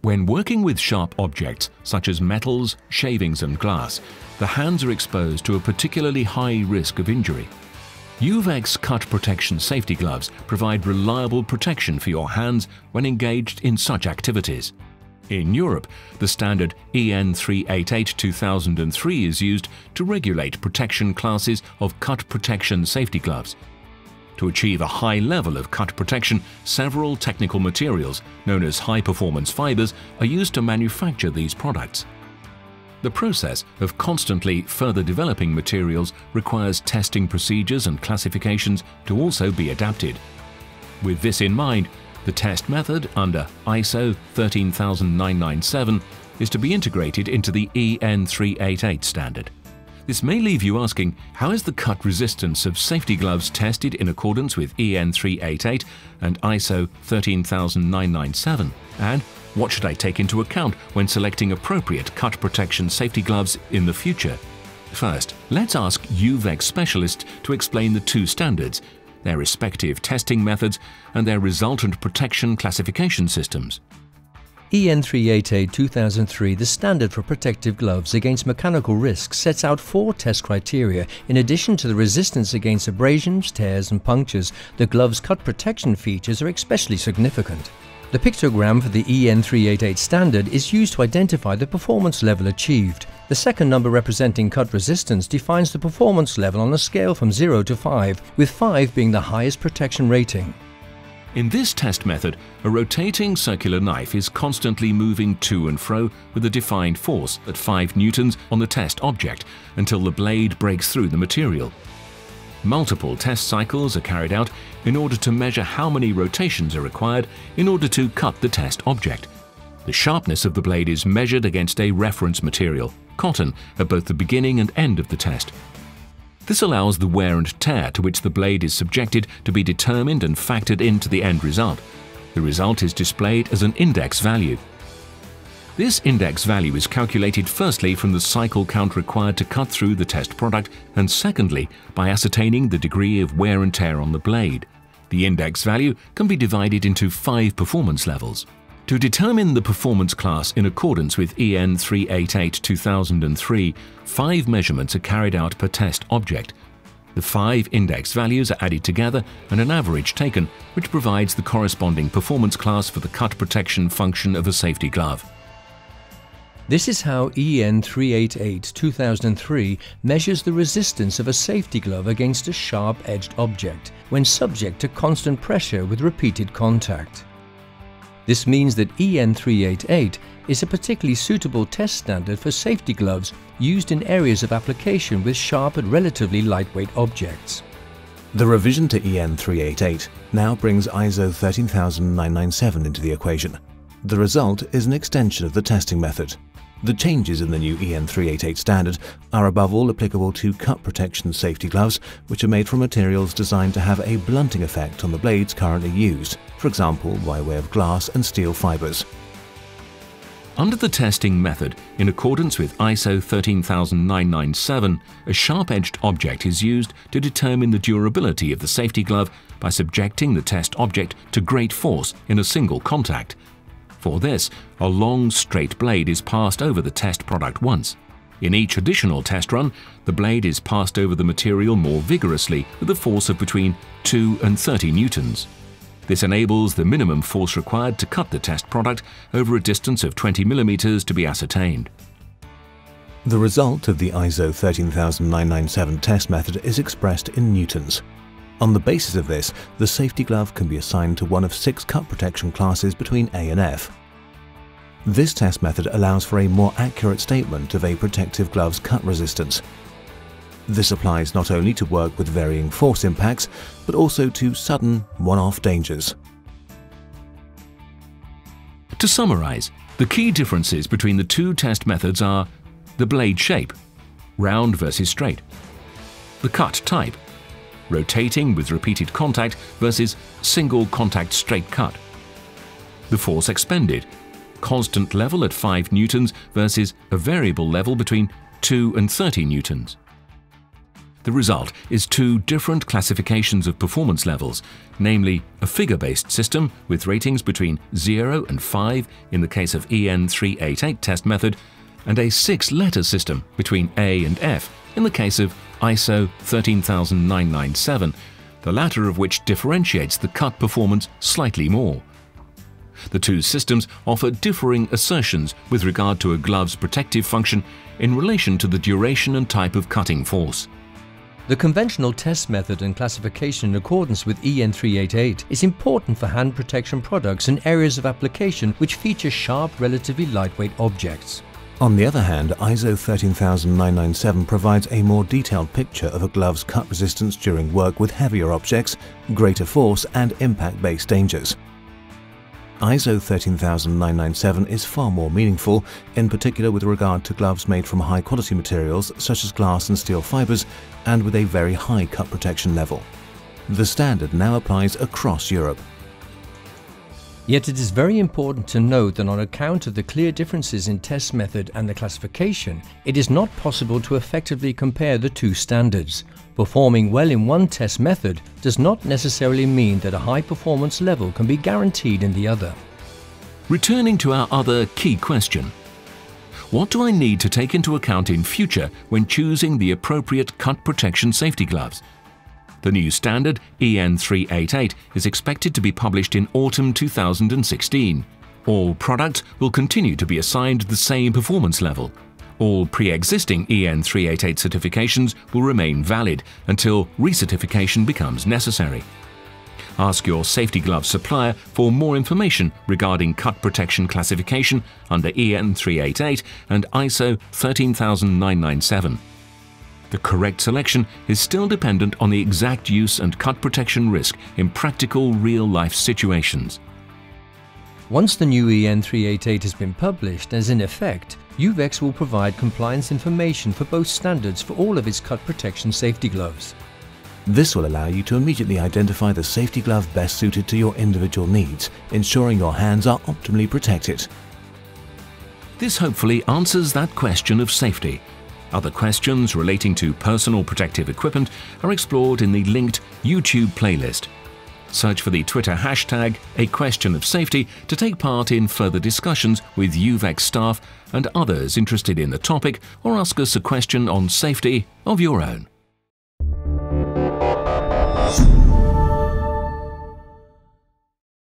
When working with sharp objects, such as metals, shavings and glass, the hands are exposed to a particularly high risk of injury. Uvex cut protection safety gloves provide reliable protection for your hands when engaged in such activities. In Europe, the standard EN 388/2003 is used to regulate protection classes of cut protection safety gloves. To achieve a high level of cut protection, several technical materials, known as high-performance fibers, are used to manufacture these products. The process of constantly further developing materials requires testing procedures and classifications to also be adapted. With this in mind, the test method under ISO 13997 is to be integrated into the EN 388 standard. This may leave you asking, how is the cut resistance of safety gloves tested in accordance with EN 388 and ISO 13997? And what should I take into account when selecting appropriate cut protection safety gloves in the future? First, let's ask uvex specialists to explain the two standards, their respective testing methods, and their resultant protection classification systems. EN 388/2003, the standard for protective gloves against mechanical risks, sets out 4 test criteria. In addition to the resistance against abrasions, tears and punctures, the glove's cut protection features are especially significant. The pictogram for the EN 388 standard is used to identify the performance level achieved. The second number representing cut resistance defines the performance level on a scale from 0 to 5, with 5 being the highest protection rating. In this test method, a rotating circular knife is constantly moving to and fro with a defined force at 5 newtons on the test object until the blade breaks through the material. Multiple test cycles are carried out in order to measure how many rotations are required in order to cut the test object. The sharpness of the blade is measured against a reference material, cotton, at both the beginning and end of the test. This allows the wear and tear to which the blade is subjected to be determined and factored into the end result. The result is displayed as an index value. This index value is calculated firstly from the cycle count required to cut through the test product, and secondly by ascertaining the degree of wear and tear on the blade. The index value can be divided into 5 performance levels. To determine the performance class in accordance with EN 388/2003, 5 measurements are carried out per test object. The 5 index values are added together and an average taken, which provides the corresponding performance class for the cut protection function of a safety glove. This is how EN 388/2003 measures the resistance of a safety glove against a sharp-edged object when subject to constant pressure with repeated contact. This means that EN 388 is a particularly suitable test standard for safety gloves used in areas of application with sharp and relatively lightweight objects. The revision to EN 388 now brings ISO 13997 into the equation. The result is an extension of the testing method. The changes in the new EN 388 standard are above all applicable to cut protection safety gloves, which are made from materials designed to have a blunting effect on the blades currently used, for example by way of glass and steel fibers. Under the testing method, in accordance with ISO 13997, a sharp-edged object is used to determine the durability of the safety glove by subjecting the test object to great force in a single contact. For this, a long straight blade is passed over the test product once. In each additional test run, the blade is passed over the material more vigorously with a force of between 2 and 30 newtons. This enables the minimum force required to cut the test product over a distance of 20 millimeters to be ascertained. The result of the ISO 13997 test method is expressed in newtons. On the basis of this, the safety glove can be assigned to one of 6 cut protection classes between A and F. This test method allows for a more accurate statement of a protective glove's cut resistance. This applies not only to work with varying force impacts, but also to sudden, one-off dangers. To summarize, the key differences between the two test methods are the blade shape, round versus straight, the cut type, rotating with repeated contact versus single contact straight cut, the force expended, constant level at 5 newtons versus a variable level between 2 and 30 newtons. The result is two different classifications of performance levels, namely a figure-based system with ratings between 0 and 5 in the case of EN388 test method, and a 6-letter system between A and F in the case of ISO 13997, the latter of which differentiates the cut performance slightly more. The two systems offer differing assertions with regard to a glove's protective function in relation to the duration and type of cutting force. The conventional test method and classification in accordance with EN388 is important for hand protection products in areas of application which feature sharp, relatively lightweight objects. On the other hand, ISO 13997 provides a more detailed picture of a glove's cut resistance during work with heavier objects, greater force and impact-based dangers. ISO 13997 is far more meaningful, in particular with regard to gloves made from high-quality materials such as glass and steel fibers and with a very high cut protection level. The standard now applies across Europe. Yet it is very important to note that on account of the clear differences in test method and the classification, it is not possible to effectively compare the two standards. Performing well in one test method does not necessarily mean that a high performance level can be guaranteed in the other. Returning to our other key question, what do I need to take into account in future when choosing the appropriate cut protection safety gloves? The new standard, EN388, is expected to be published in autumn 2016. All products will continue to be assigned the same performance level. All pre-existing EN388 certifications will remain valid until recertification becomes necessary. Ask your safety glove supplier for more information regarding cut protection classification under EN388 and ISO 13997. The correct selection is still dependent on the exact use and cut protection risk in practical real-life situations. Once the new EN388 has been published and is in effect, uvex will provide compliance information for both standards for all of its cut protection safety gloves. This will allow you to immediately identify the safety glove best suited to your individual needs, ensuring your hands are optimally protected. This hopefully answers that question of safety. Other questions relating to personal protective equipment are explored in the linked YouTube playlist. Search for the Twitter hashtag #AQuestionOfSafety to take part in further discussions with uvex staff and others interested in the topic, or ask us a question on safety of your own.